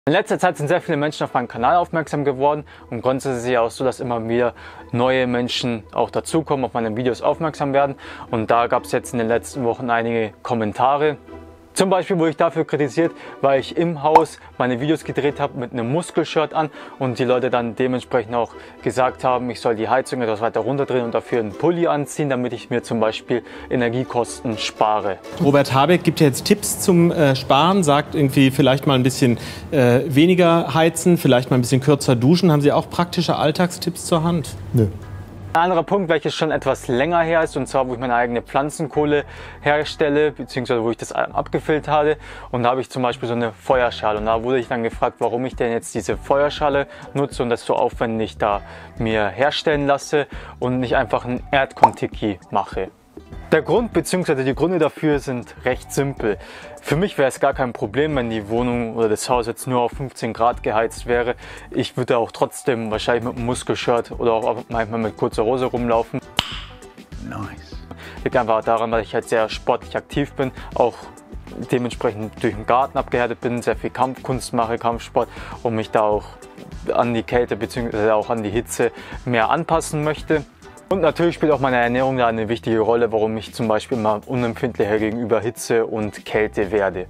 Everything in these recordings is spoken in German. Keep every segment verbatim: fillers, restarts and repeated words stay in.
In letzter Zeit sind sehr viele Menschen auf meinen Kanal aufmerksam geworden und grundsätzlich ist es ja auch so, dass immer wieder neue Menschen auch dazukommen, auf meine Videos aufmerksam werden. Und da gab es jetzt in den letzten Wochen einige Kommentare. Zum Beispiel wurde ich dafür kritisiert, weil ich im Haus meine Videos gedreht habe mit einem Muskelshirt an und die Leute dann dementsprechend auch gesagt haben, ich soll die Heizung etwas weiter runterdrehen und dafür einen Pulli anziehen, damit ich mir zum Beispiel Energiekosten spare. Robert Habeck gibt ja jetzt Tipps zum äh, Sparen, sagt irgendwie vielleicht mal ein bisschen äh, weniger heizen, vielleicht mal ein bisschen kürzer duschen. Haben Sie auch praktische Alltagstipps zur Hand? Nö. Ein anderer Punkt, welches schon etwas länger her ist, und zwar, wo ich meine eigene Pflanzenkohle herstelle, beziehungsweise wo ich das abgefüllt habe. Und da habe ich zum Beispiel so eine Feuerschale. Und da wurde ich dann gefragt, warum ich denn jetzt diese Feuerschale nutze und das so aufwendig da mir herstellen lasse und nicht einfach ein Erdkontiki mache. Der Grund bzw. die Gründe dafür sind recht simpel. Für mich wäre es gar kein Problem, wenn die Wohnung oder das Haus jetzt nur auf fünfzehn Grad geheizt wäre. Ich würde auch trotzdem wahrscheinlich mit einem Muskelshirt oder auch manchmal mit kurzer Hose rumlaufen. Nice. Liegt einfach daran, dass ich halt sehr sportlich aktiv bin, auch dementsprechend durch den Garten abgehärtet bin, sehr viel Kampfkunst mache, Kampfsport und mich da auch an die Kälte bzw. auch an die Hitze mehr anpassen möchte. Und natürlich spielt auch meine Ernährung da eine wichtige Rolle, warum ich zum Beispiel immer unempfindlicher gegenüber Hitze und Kälte werde.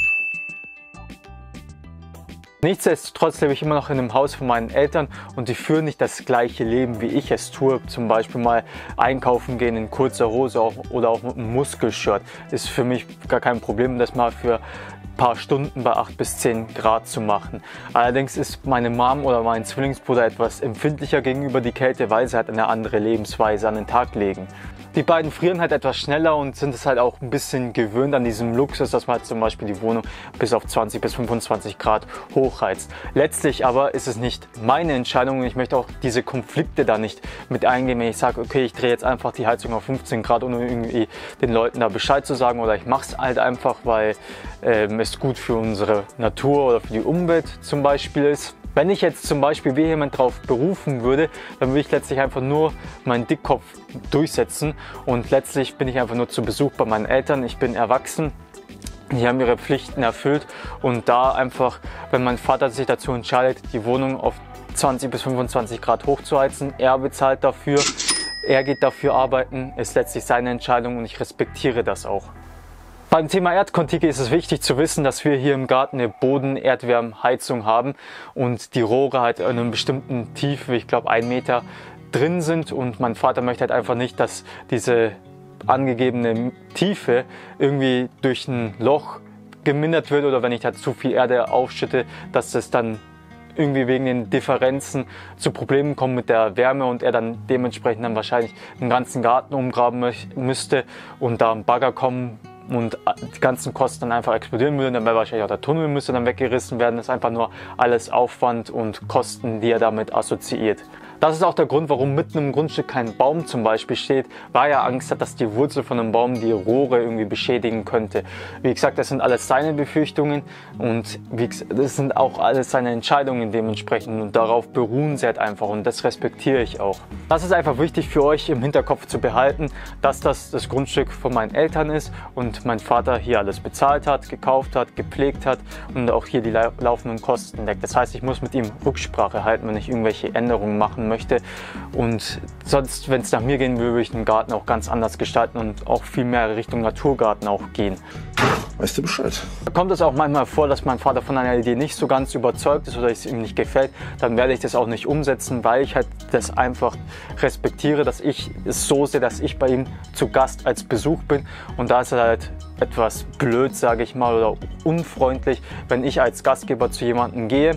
Nichtsdestotrotz lebe ich immer noch in einem Haus von meinen Eltern und die führen nicht das gleiche Leben, wie ich es tue. Zum Beispiel mal einkaufen gehen in kurzer Hose oder auch mit einem Muskelshirt. Ist für mich gar kein Problem, das mal für ein paar Stunden bei acht bis zehn Grad zu machen. Allerdings ist meine Mom oder mein Zwillingsbruder etwas empfindlicher gegenüber die Kälte, weil sie halt eine andere Lebensweise an den Tag legen. Die beiden frieren halt etwas schneller und sind es halt auch ein bisschen gewöhnt an diesem Luxus, dass man halt zum Beispiel die Wohnung bis auf zwanzig bis fünfundzwanzig Grad hochheizt. Letztlich aber ist es nicht meine Entscheidung und ich möchte auch diese Konflikte da nicht mit eingehen, wenn ich sage, okay, ich drehe jetzt einfach die Heizung auf fünfzehn Grad, ohne irgendwie den Leuten da Bescheid zu sagen, oder ich mache es halt einfach, weil ähm, es gut für unsere Natur oder für die Umwelt zum Beispiel ist. Wenn ich jetzt zum Beispiel vehement darauf berufen würde, dann würde ich letztlich einfach nur meinen Dickkopf durchsetzen und letztlich bin ich einfach nur zu Besuch bei meinen Eltern. Ich bin erwachsen, die haben ihre Pflichten erfüllt und da einfach, wenn mein Vater sich dazu entscheidet, die Wohnung auf zwanzig bis fünfundzwanzig Grad hochzuheizen, er bezahlt dafür, er geht dafür arbeiten, ist letztlich seine Entscheidung und ich respektiere das auch. Beim Thema Erdkontiki ist es wichtig zu wissen, dass wir hier im Garten eine Boden-Erdwärmheizung haben und die Rohre halt in einer bestimmten Tiefe, ich glaube ein Meter, drin sind und mein Vater möchte halt einfach nicht, dass diese angegebene Tiefe irgendwie durch ein Loch gemindert wird oder wenn ich halt zu viel Erde aufschütte, dass das dann irgendwie wegen den Differenzen zu Problemen kommt mit der Wärme und er dann dementsprechend dann wahrscheinlich den ganzen Garten umgraben müsste und da ein Bagger kommen und die ganzen Kosten dann einfach explodieren würden, dann wäre wahrscheinlich auch der Tunnel müsste dann weggerissen werden. Das ist einfach nur alles Aufwand und Kosten, die er damit assoziiert. Das ist auch der Grund, warum mitten im Grundstück kein Baum zum Beispiel steht, weil er Angst hat, dass die Wurzel von einem Baum die Rohre irgendwie beschädigen könnte. Wie gesagt, das sind alles seine Befürchtungen und wie gesagt, das sind auch alles seine Entscheidungen dementsprechend und darauf beruhen sie halt einfach und das respektiere ich auch. Das ist einfach wichtig für euch im Hinterkopf zu behalten, dass das das Grundstück von meinen Eltern ist und mein Vater hier alles bezahlt hat, gekauft hat, gepflegt hat und auch hier die laufenden Kosten deckt. Das heißt, ich muss mit ihm Rücksprache halten, wenn ich irgendwelche Änderungen machen möchte. möchte und sonst, wenn es nach mir gehen würde, würde ich den Garten auch ganz anders gestalten und auch viel mehr Richtung Naturgarten auch gehen. Weißt du Bescheid? Da kommt es auch manchmal vor, dass mein Vater von einer Idee nicht so ganz überzeugt ist oder es ihm nicht gefällt, dann werde ich das auch nicht umsetzen, weil ich halt das einfach respektiere, dass ich es so sehe, dass ich bei ihm zu Gast als Besuch bin und da ist es halt etwas blöd, sage ich mal, oder unfreundlich, wenn ich als Gastgeber zu jemandem gehe.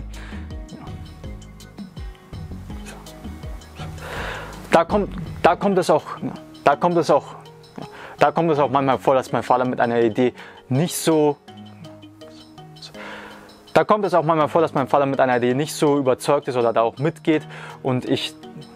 Da kommt, da kommt es auch, da kommt es auch, da kommt es auch manchmal vor, dass mein Vater mit einer Idee nicht so, da kommt es auch manchmal vor, dass mein Vater mit einer Idee nicht so überzeugt ist oder da auch mitgeht und ich,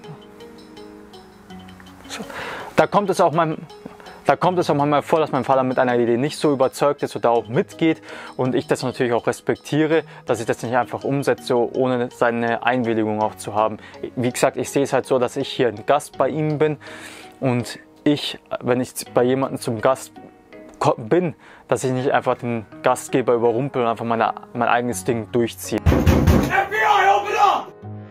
da kommt es auch manchmal, Da kommt es auch manchmal vor, dass mein Vater mit einer Idee nicht so überzeugt ist oder auch mitgeht und ich das natürlich auch respektiere, dass ich das nicht einfach umsetze, ohne seine Einwilligung auch zu haben. Wie gesagt, ich sehe es halt so, dass ich hier ein Gast bei ihm bin und ich, wenn ich bei jemandem zum Gast bin, dass ich nicht einfach den Gastgeber überrumpel und einfach meine, mein eigenes Ding durchziehe. F B I, open up!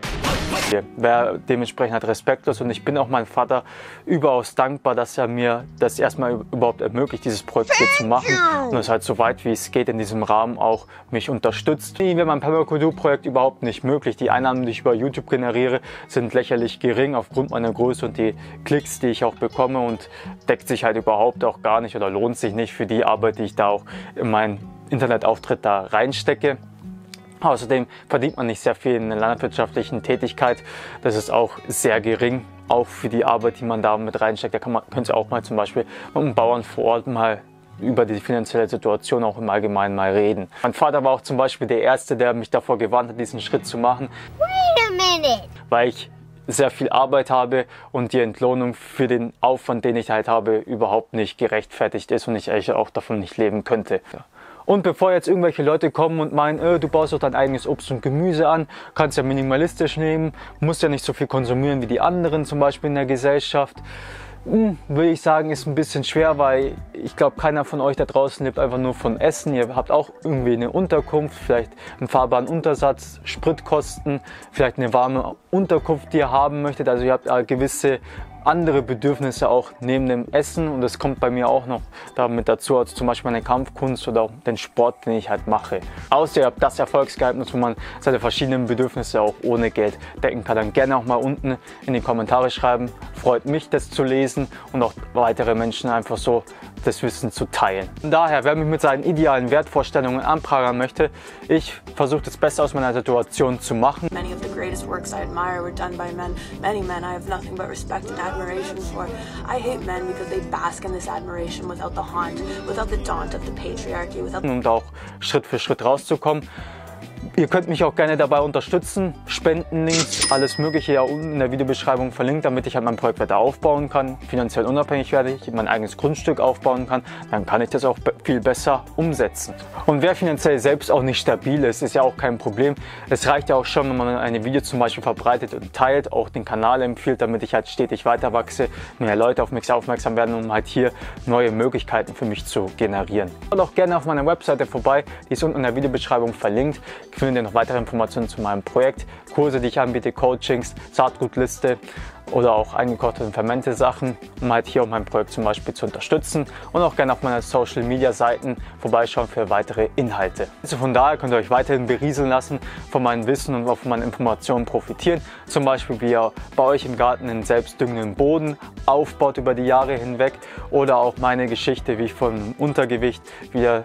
Wäre dementsprechend halt respektlos und ich bin auch meinem Vater überaus dankbar, dass er mir das erstmal überhaupt ermöglicht, dieses Projekt hier zu machen und es halt so weit wie es geht in diesem Rahmen auch mich unterstützt. Wäre mein Permakulturprojekt überhaupt nicht möglich. Die Einnahmen, die ich über YouTube generiere, sind lächerlich gering aufgrund meiner Größe und die Klicks, die ich auch bekomme und deckt sich halt überhaupt auch gar nicht oder lohnt sich nicht für die Arbeit, die ich da auch in meinen Internetauftritt da reinstecke. Außerdem verdient man nicht sehr viel in der landwirtschaftlichen Tätigkeit. Das ist auch sehr gering, auch für die Arbeit, die man da mit reinsteckt. Da kann man, könnte auch mal zum Beispiel mit einem Bauern vor Ort mal über die finanzielle Situation auch im Allgemeinen mal reden. Mein Vater war auch zum Beispiel der Erste, der mich davor gewarnt hat, diesen Schritt zu machen. Wait a minute. Weil ich sehr viel Arbeit habe und die Entlohnung für den Aufwand, den ich halt habe, überhaupt nicht gerechtfertigt ist und ich eigentlich auch davon nicht leben könnte. Und bevor jetzt irgendwelche Leute kommen und meinen, äh, du baust doch dein eigenes Obst und Gemüse an, kannst ja minimalistisch nehmen, musst ja nicht so viel konsumieren wie die anderen, zum Beispiel in der Gesellschaft, hm, würde ich sagen, ist ein bisschen schwer, weil ich glaube, keiner von euch da draußen lebt einfach nur von Essen. Ihr habt auch irgendwie eine Unterkunft, vielleicht einen fahrbaren Untersatz, Spritkosten, vielleicht eine warme Unterkunft, die ihr haben möchtet. Also ihr habt äh, gewisse andere Bedürfnisse auch neben dem Essen und das kommt bei mir auch noch damit dazu, also zum Beispiel meine Kampfkunst oder auch den Sport, den ich halt mache. Außer ihr habt das Erfolgsgeheimnis, wo man seine verschiedenen Bedürfnisse auch ohne Geld decken kann, dann gerne auch mal unten in die Kommentare schreiben. Freut mich, das zu lesen und auch weitere Menschen einfach so das Wissen zu teilen. Und daher, wer mich mit seinen idealen Wertvorstellungen anprangern möchte, ich versuche das Beste aus meiner Situation zu machen. Many of the greatest works I admire were done by men. Many men I have nothing but respect and admiration for. I hate men because they bask in this admiration without the haunt, without the daunt of the patriarchy, without und auch Schritt für Schritt rauszukommen. Ihr könnt mich auch gerne dabei unterstützen, Spendenlinks, alles mögliche ja unten in der Videobeschreibung verlinkt, damit ich halt mein Projekt weiter aufbauen kann, finanziell unabhängig werde, ich mein eigenes Grundstück aufbauen kann, dann kann ich das auch viel besser umsetzen. Und wer finanziell selbst auch nicht stabil ist, ist ja auch kein Problem. Es reicht ja auch schon, wenn man eine Video zum Beispiel verbreitet und teilt, auch den Kanal empfiehlt, damit ich halt stetig weiter wachse, mehr Leute auf mich aufmerksam werden, um halt hier neue Möglichkeiten für mich zu generieren. Schaut auch gerne auf meiner Webseite vorbei, die ist unten in der Videobeschreibung verlinkt. Findet ihr noch weitere Informationen zu meinem Projekt, Kurse, die ich anbiete, Coachings, Saatgutliste oder auch eingekochte und fermente Sachen, um halt hier auch mein Projekt zum Beispiel zu unterstützen und auch gerne auf meinen Social Media Seiten vorbeischauen für weitere Inhalte. Also von daher könnt ihr euch weiterhin berieseln lassen, von meinem Wissen und auch von meinen Informationen profitieren. Zum Beispiel wie ihr bei euch im Garten einen selbstdüngenden Boden aufbaut über die Jahre hinweg oder auch meine Geschichte, wie ich von Untergewicht wieder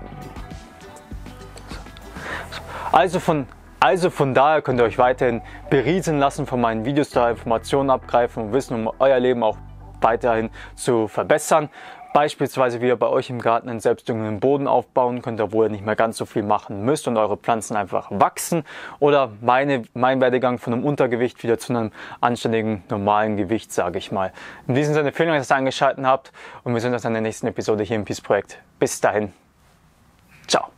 Also von, also von daher könnt ihr euch weiterhin berieseln lassen von meinen Videos, da Informationen abgreifen und wissen, um euer Leben auch weiterhin zu verbessern. Beispielsweise wie ihr bei euch im Garten einen selbstdüngenden Boden aufbauen könnt, wo ihr nicht mehr ganz so viel machen müsst und eure Pflanzen einfach wachsen. Oder meine, mein Werdegang von einem Untergewicht wieder zu einem anständigen, normalen Gewicht, sage ich mal. In diesem Sinne, vielen Dank, dass ihr eingeschaltet habt und wir sehen uns in der nächsten Episode hier im Peace Projekt. Bis dahin. Ciao.